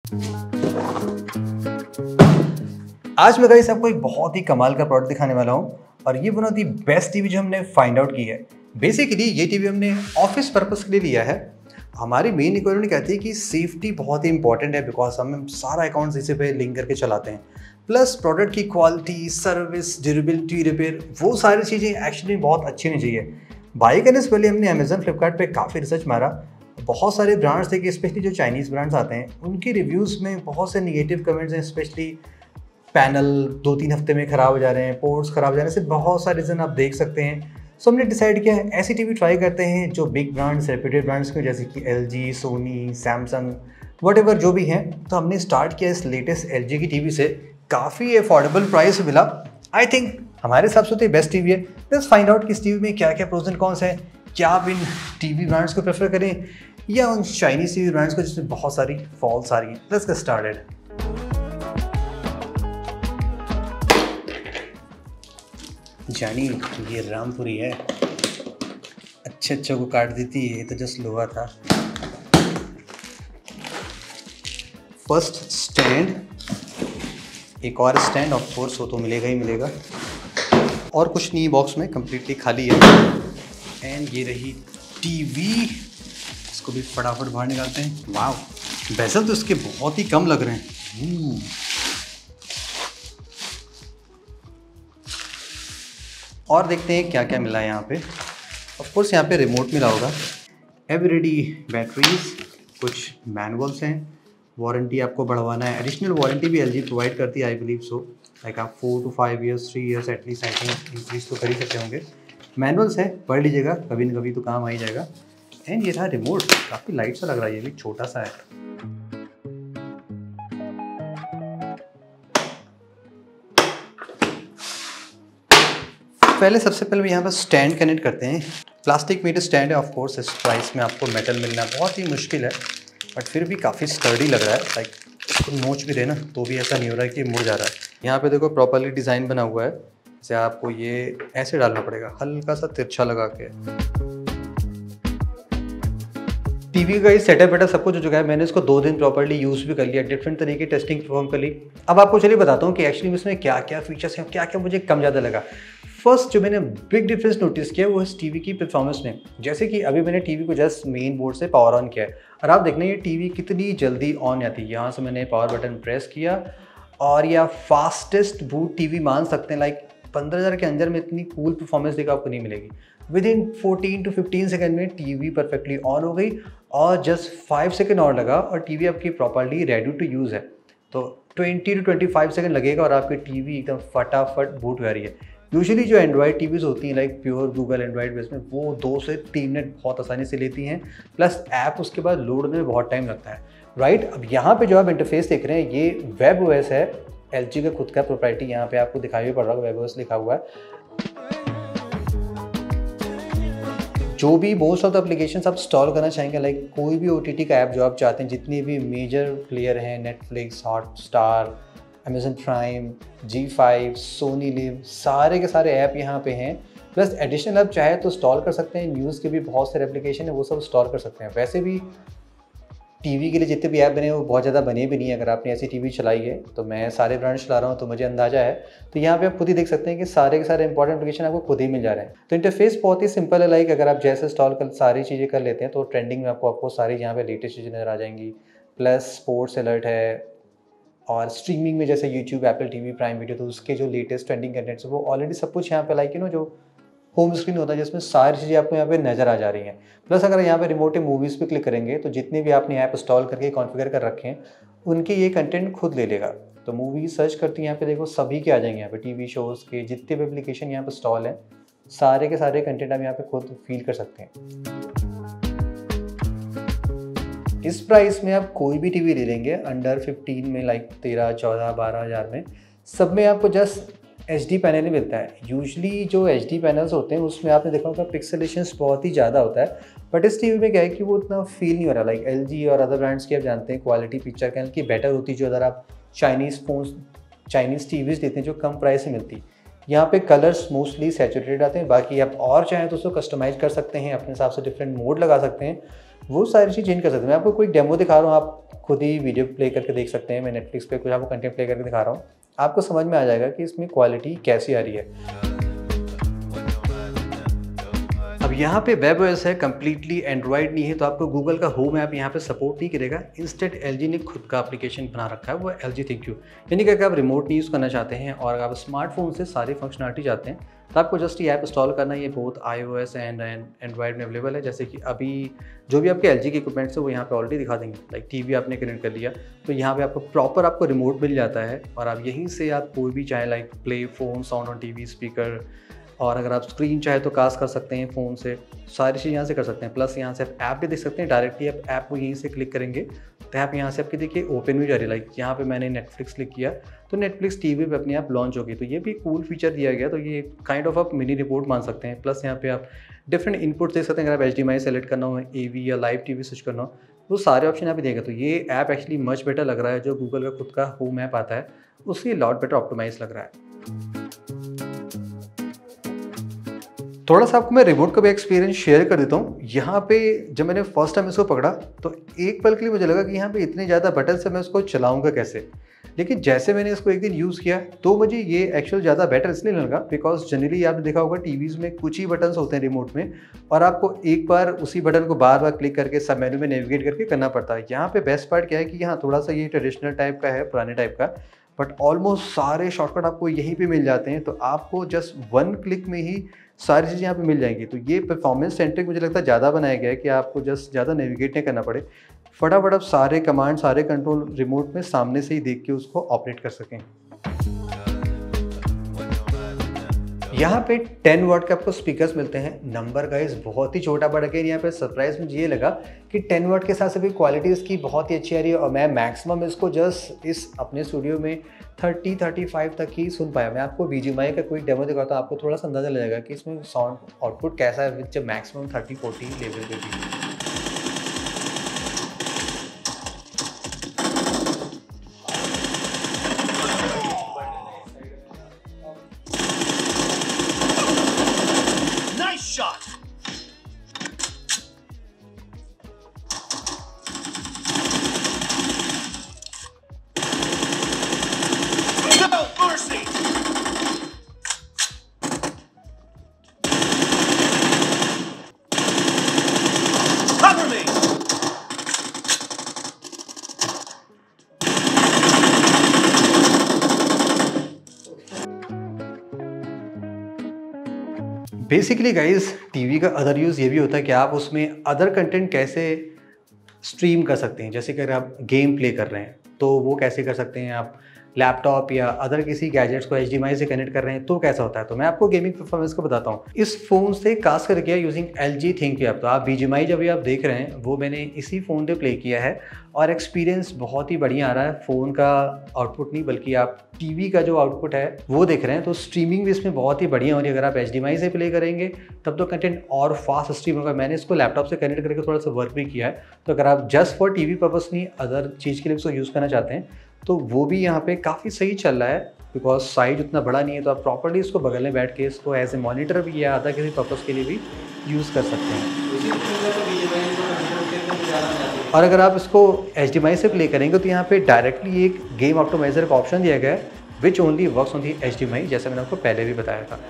आज मैं गाइस आपको एक बहुत ही कमाल का प्रोडक्ट दिखाने वाला हूँ और ये one of the best TV जो हमने फाइंड आउट की है। बेसिकली ये टीवी हमने ऑफिस पर्पस के लिए लिया है। हमारी मेन रिक्वायरमेंट कहती है कि सेफ्टी बहुत ही इंपॉर्टेंट है, बिकॉज हम सारा अकाउंट्स इसी पे लिंक करके चलाते हैं। प्लस प्रोडक्ट की क्वालिटी, सर्विस, ड्यूरेबिलिटी, रिपेयर, वो सारी चीज़ें एक्चुअली बहुत अच्छी होनी चाहिए। बाई करने से पहले हमने अमेजन, फ्लिपकार्ट पे काफ़ी रिसर्च मारा। बहुत सारे ब्रांड्स थे कि स्पेशली जो चाइनीज़ ब्रांड्स आते हैं उनके रिव्यूज़ में बहुत से निगेटिव कमेंट्स हैं। स्पेशली पैनल 2-3 हफ्ते में ख़राब हो जा रहे हैं, पोर्ट्स ख़राब हो जाने से बहुत सारे रीज़न आप देख सकते हैं। सो हमने डिसाइड किया है ऐसी टीवी ट्राई करते हैं जो बिग ब्रांड्स, रेप्यूटेड ब्रांड्स के, जैसे कि LG, सोनी, सैमसंग, व्हाटएवर जो भी हैं। तो हमने स्टार्ट किया इस लेटेस्ट LG की टीवी से। काफ़ी अफोर्डेबल प्राइस मिला। आई थिंक हमारे हिसाब से तो ये बेस्ट टीवी है। लेट्स फाइंड आउट कि इस टीवी में क्या क्या प्रोज एंड कॉन्स हैं। क्या आप इन टीवी ब्रांड्स को प्रेफर करें या उन चाइनीज टीवी ब्रांड्स को जिसमें बहुत सारी फॉल्ट्स आ रही हैं। Let's get started. जानी ये रामपुरी है, अच्छे को काट देती है। ये तो जस्ट लोहा था। फर्स्ट स्टैंड, एक और स्टैंड, ऑफ कोर्स वो तो मिलेगा ही मिलेगा। और कुछ नहीं, बॉक्स में कम्प्लीटली खाली है। एंड ये रही टीवी, इसको भी फटाफट बाहर निकालते हैं। वाव, बेजल तो इसके बहुत ही कम लग रहे हैं। और देखते हैं क्या क्या मिला है यहाँ पे। ऑफ कोर्स यहाँ पे रिमोट मिला होगा, एवरीडी बैटरीज, कुछ मैनुअल्स हैं। वारंटी आपको बढ़वाना है, एडिशनल वारंटी भी LG प्रोवाइड करती है, आई बिलीव सो। लाइक आप 4 to 5 years, 3 years at least I think increase तो कर ही सकते होंगे। मैनुअल्स है, पढ़ लीजिएगा, कभी न कभी तो काम आ ही जाएगा। एंड ये था रिमोट, काफ़ी लाइट सा लग रहा है, ये भी छोटा सा है। पहले सबसे पहले यहाँ पर स्टैंड कनेक्ट करते हैं। प्लास्टिक मेड स्टैंड है, ऑफ कोर्स इस प्राइस में आपको मेटल मिलना बहुत ही मुश्किल है, बट फिर भी काफ़ी स्टर्डी लग रहा है। लाइक इसको नोच भी देना तो भी ऐसा नहीं हो रहा है कि मुड़ जा रहा है। यहाँ पे देखो प्रॉपर्ली डिज़ाइन बना हुआ है, जैसे आपको ये ऐसे डालना पड़ेगा, हल्का सा तिरछा लगा के। टीवी का इस सेटअप वेटअप सब कुछ हो चुका है। मैंने इसको 2 दिन प्रॉपर्ली यूज़ भी कर लिया, डिफरेंट तरीके टेस्टिंग परफॉर्म कर ली। अब आपको चलिए बताता हूँ कि एक्चुअली इसमें क्या क्या फीचर्स हैं, क्या क्या मुझे कम ज़्यादा लगा। फर्स्ट जो मैंने बिग डिफरेंस नोटिस किया वो इस टीवी की परफॉर्मेंस में। जैसे कि अभी मैंने टीवी को जस्ट मेन बोर्ड से पावर ऑन किया है और आप देखना ये टीवी कितनी जल्दी ऑन आती है। यहाँ से मैंने पावर बटन प्रेस किया और यह फास्टेस्ट बूट टीवी मान सकते हैं। लाइक 15,000 के अंदर में इतनी कूल परफॉर्मेंस देखा आपको नहीं मिलेगी। विद इन 14 to 15 सेकेंड में टीवी परफेक्टली ऑन हो गई और जस्ट 5 सेकेंड और लगा और टीवी आपकी प्रॉपर्ली रेडी टू यूज़ है। तो 20 to 25 सेकेंड लगेगा और आपकी टीवी एकदम फटाफट बूट हो रही है। यूजुअली जो एंड्रॉयड टीवीज़ होती हैं, like pure Google Android base में, वो 2 से 3 मिनट बहुत आसानी से लेती हैं। प्लस ऐप उसके बाद लोड में बहुत टाइम लगता है, राइट। अब यहाँ पे जो आप इंटरफेस देख रहे हैं ये वेब OS है, LG का खुद का प्रोप्राइटी। यहाँ पे आपको दिखाई भी पड़ रहा है, वेब OS लिखा हुआ है। जो भी मोस्ट ऑफ द एप्लीकेशंस आप इंस्टॉल करना चाहेंगे, लाइक कोई भी OTT का ऐप जो आप चाहते हैं, जितने भी मेजर प्लेयर हैं, Netflix, Hotstar, Amazon Prime, G5, Sony Liv, सारे के सारे ऐप यहाँ पे हैं। प्लस एडिशनल आप चाहे तो इंस्टॉल कर सकते हैं। न्यूज़ के भी बहुत सारे एप्लीकेशन है, वो सब इंस्टॉल कर सकते हैं। वैसे भी टीवी के लिए जितने भी ऐप बने वो बहुत ज़्यादा बने भी नहीं है। अगर आपने ऐसी टीवी चलाई है, तो मैं सारे ब्रांड चला रहा हूँ तो मुझे अंदाजा है। तो यहाँ पे आप खुद ही देख सकते हैं कि सारे के सारे इंपॉर्टेंट एप्लीकेशन आपको खुद ही मिल जा रहे हैं। तो इंटरफेस बहुत ही सिंपल है। लाइक अगर आप जैसे इंस्टॉल कर सारी चीज़ें कर लेते हैं तो ट्रेंडिंग में आपको सारी यहाँ पे लेटेस्ट चीज़ें नज़र आ जाएंगी। प्लस स्पोर्ट्स अलर्ट है और स्ट्रीमिंग में जैसे YouTube, Apple TV, Prime video, तो उसके जो लेटेस्ट ट्रेंडिंग कंटेंट्स है वो ऑलरेडी सब कुछ यहाँ पे लाइक जो होम स्क्रीन होता है जिसमें सारी चीज़ें आपको यहाँ पे नज़र आ जा रही हैं। प्लस अगर यहाँ पे रिमोट मूवीज़ पे क्लिक करेंगे तो जितने भी आपने ऐप इंस्टॉल करके कॉन्फ़िगर कर रखे हैं उनके ये कंटेंट खुद ले लेगा। तो मूवी सर्च करती हैं यहाँ पे देखो, सभी के आ जाएंगे। यहाँ पे टीवी शोज़ के जितने भी एप्लीकेशन यहाँ पे इंस्टॉल हैं, सारे के सारे कंटेंट आप यहाँ पे खुद फील कर सकते हैं। इस प्राइस में आप कोई भी टीवी ले लेंगे अंडर 15 में, लाइक 13, 14, 12 हज़ार में, सब में आपको जस्ट HD पैनल ही मिलता है। यूजुअली जो HD पैनल्स होते हैं उसमें आपने देखा होगा पिक्सेलेशंस बहुत ही ज़्यादा होता है, बट इस टीवी में क्या है कि वो उतना फील नहीं हो रहा। लाइक LG और अदर ब्रांड्स की आप जानते हैं क्वालिटी पिक्चर कैनल की बेटर होती है, जो अगर आप चाइनीज़ टीवीज़ लेते हैं जो कम प्राइस में मिलती। यहाँ पे कलर्स मोस्टली सैचुरेटेड आते हैं। बाकी आप और चाहें तो उसको कस्टमाइज़ कर सकते हैं, अपने हिसाब से डिफरेंट मोड लगा सकते हैं। वो सारी चीज़ चेंज कर सकते हैं। मैं आपको कोई डेमो दिखा रहा हूँ, आप खुद ही वीडियो प्ले करके देख सकते हैं। मैं नेटफ्लिक्स पे कुछ आपको कंटेंट प्ले करके दिखा रहा हूँ, आपको समझ में आ जाएगा कि इसमें क्वालिटी कैसी आ रही है। अब यहाँ पे वेब ओएस है, कम्प्लीटली एंड्रॉयड नहीं है, तो आपको गूगल का होम ऐप यहाँ पे सपोर्ट नहीं करेगा। इंस्टेंट एलजी ने खुद का एप्लीकेशन बना रखा है, वो एलजी थिंक यू। यानी कि अगर आप रिमोट नहीं यूज़ करना चाहते हैं और अगर आप स्मार्टफोन से सारी फंक्शनलिटी चाहते हैं, तो आपको जस्ट ये ऐप इंस्टॉल करना है। ये बहुत iOS एंड एंड्रॉयड में अवेलेबल है। जैसे कि अभी जो भी आपके एलजी के इक्विपमेंट्स है वो यहाँ पे ऑलरेडी दिखा देंगे। लाइक टीवी आपने कनेक्ट कर लिया तो यहाँ पे आपको प्रॉपर आपको रिमोट मिल जाता है, और आप यहीं से आप कोई भी चाहे like play phone, sound on TV, speaker, और अगर आप स्क्रीन चाहे तो कास्ट कर सकते हैं फ़ोन से, सारी चीज़ यहाँ से कर सकते हैं। प्लस यहाँ से आप ऐप भी देख सकते हैं। डायरेक्टली आप ऐप को यहीं से क्लिक करेंगे तो ऐप यहाँ से आपकी देखिए ओपन भी जा रही है। लाइक यहाँ पे मैंने नेटफ्लिक्स क्लिक किया तो नेटफ्लिक्स टीवी पे अपने आप लॉन्च होगी। तो ये भी कूल फीचर दिया गया, तो ये काइंड ऑफ आप मिनी रिपोर्ट मान सकते हैं। प्लस यहाँ पे आप डिफरेंट इनपुट देख सकते हैं। अगर आप HDMI सेलेक्ट करना हो, AV या लाइव टीवी स्विच करना हो, वो सारे ऑप्शन यहाँ पे देगा। तो ये ऐप एक्चुअली मच बेटर लग रहा है। जो गूगल का खुद का होम ऐप आता है उससे लॉट बेटर ऑप्टिमाइज लग रहा है। थोड़ा सा आपको मैं रिमोट का भी एक्सपीरियंस शेयर कर देता हूँ। यहाँ पे जब मैंने फर्स्ट टाइम इसको पकड़ा तो एक पल के लिए मुझे लगा कि यहाँ पे इतने ज़्यादा बटन से मैं इसको चलाऊँगा कैसे। लेकिन जैसे मैंने इसको एक दिन यूज़ किया तो मुझे ये एक्चुअल ज़्यादा बेटर इसलिए लगा बिकॉज जनरली आपने देखा होगा टीवीज़ में कुछ ही बटन्स होते हैं रिमोट में, और आपको एक बार उसी बटन को बार बार क्लिक करके सब मेन्यू में नेविगेट करके करना पड़ता है। यहाँ पे बेस्ट पार्ट क्या है कि यहाँ थोड़ा सा ये ट्रेडिशनल टाइप का है, पुराने टाइप का, बट ऑलमोस्ट सारे शॉर्टकट आपको यहीं पे मिल जाते हैं। तो आपको जस्ट वन क्लिक में ही सारी चीज़ें यहाँ पे मिल जाएंगी। तो ये परफॉर्मेंस सेंट्रिक मुझे लगता है ज़्यादा बनाया गया है कि आपको जस्ट ज़्यादा नेविगेट नहीं करना पड़े, फटाफट आप सारे कमांड, सारे कंट्रोल रिमोट में सामने से ही देख के उसको ऑपरेट कर सकें। यहाँ पे 10 वाट के आपको स्पीकर्स मिलते हैं। नंबर गाइस बहुत ही छोटा, बट अगेन यहाँ पे सरप्राइज मुझे ये लगा कि 10 वाट के साथ से भी क्वालिटी इसकी बहुत ही अच्छी आ रही है। और मैं मैक्सिमम इसको जस्ट इस अपने स्टूडियो में 30-35 तक ही सुन पाया। मैं आपको BGMI का कोई डेमो दिखाता हूँ, आपको थोड़ा सा अंदाजा लगेगा कि इसमें साउंड आउटपुट कैसा है जब मैक्सिमम 30-40 लेवल पे भी। बेसिकली गाइस टीवी का अदर यूज़ ये भी होता है कि आप उसमें अदर कंटेंट कैसे स्ट्रीम कर सकते हैं। जैसे कि अगर आप गेम प्ले कर रहे हैं तो वो कैसे कर सकते हैं, आप लैपटॉप या अदर किसी गैजेट्स को HDMI से कनेक्ट कर रहे हैं तो कैसा होता है। तो मैं आपको गेमिंग परफॉर्मेंस को बताता हूँ। इस फ़ोन से कास्ट कर किया यूजिंग LG थिंक ऐप। तो आप BGMI जब भी आप देख रहे हैं वो मैंने इसी फ़ोन पे प्ले किया है और एक्सपीरियंस बहुत ही बढ़िया आ रहा है। फ़ोन का आउटपुट नहीं बल्कि आप टीवी का जो आउटपुट है वो देख रहे हैं। तो स्ट्रीमिंग भी इसमें बहुत ही बढ़िया हो रही है। अगर आप HDMI से प्ले करेंगे तब तो कंटेंट और फास्ट स्ट्रीम होगा। मैंने इसको लैपटॉप से कनेक्ट करके थोड़ा सा वर्क भी किया है। तो अगर आप जस्ट फॉर टीवी पर्पस नहीं अदर चीज़ के लिए इसको यूज़ करना चाहते हैं तो वो भी यहाँ पे काफ़ी सही चल रहा है। बिकॉज साइज उतना बड़ा नहीं है तो आप प्रॉपर्ली इसको बगल में बैठ के इसको एज ए मॉनिटर भी या अदर किसी पर्पस के लिए भी यूज़ कर सकते हैं। और अगर आप इसको HDMI से प्ले करेंगे तो यहाँ पे डायरेक्टली एक गेम ऑप्टिमाइजर का ऑप्शन दिया गया है which only works on the HDMI, जैसे मैंने आपको पहले भी बताया था।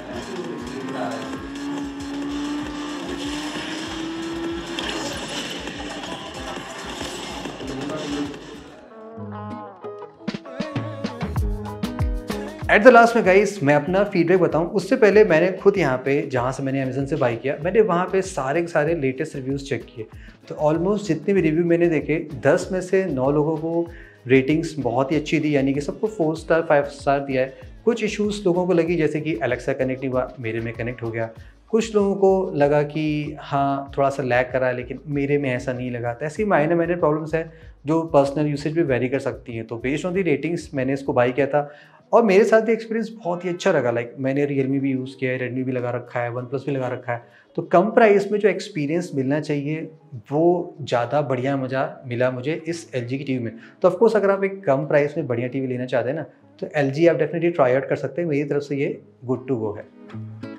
एट द लास्ट में गाइस मैं अपना फीडबैक बताऊं उससे पहले मैंने खुद यहाँ पे जहाँ से मैंने अमेज़न से बाई किया मैंने वहाँ पे सारे के सारे लेटेस्ट रिव्यूज़ चेक किए। तो ऑलमोस्ट जितने भी रिव्यू मैंने देखे 10 में से 9 लोगों को रेटिंग्स बहुत ही अच्छी दी, यानी कि सबको 4 स्टार 5 स्टार दिया है। कुछ इश्यूज़ लोगों को लगी जैसे कि एलेक्सा कनेक्ट नहीं हुआ, मेरे में कनेक्ट हो गया। कुछ लोगों को लगा कि हाँ थोड़ा सा लैग करा लेकिन मेरे में ऐसा नहीं लगा। तो ऐसी माइनर प्रॉब्लम्स हैं जो पर्सनल यूसेज भी वेरी कर सकती है। तो बेस्ड ऑन दी रेटिंग्स मैंने इसको बाई किया था और मेरे साथ भी एक्सपीरियंस बहुत ही अच्छा लगा। लाइक मैंने Realme भी यूज़ किया है, Redmi भी लगा रखा है, OnePlus भी लगा रखा है। तो कम प्राइस में जो एक्सपीरियंस मिलना चाहिए वो ज़्यादा बढ़िया मज़ा मिला मुझे इस LG की टीवी में। तो ऑफकोर्स अगर आप एक कम प्राइस में बढ़िया टीवी लेना चाहते हैं ना तो LG आप डेफिनेटली ट्राई आउट कर सकते हैं। मेरी तरफ से ये गुड टू गो है।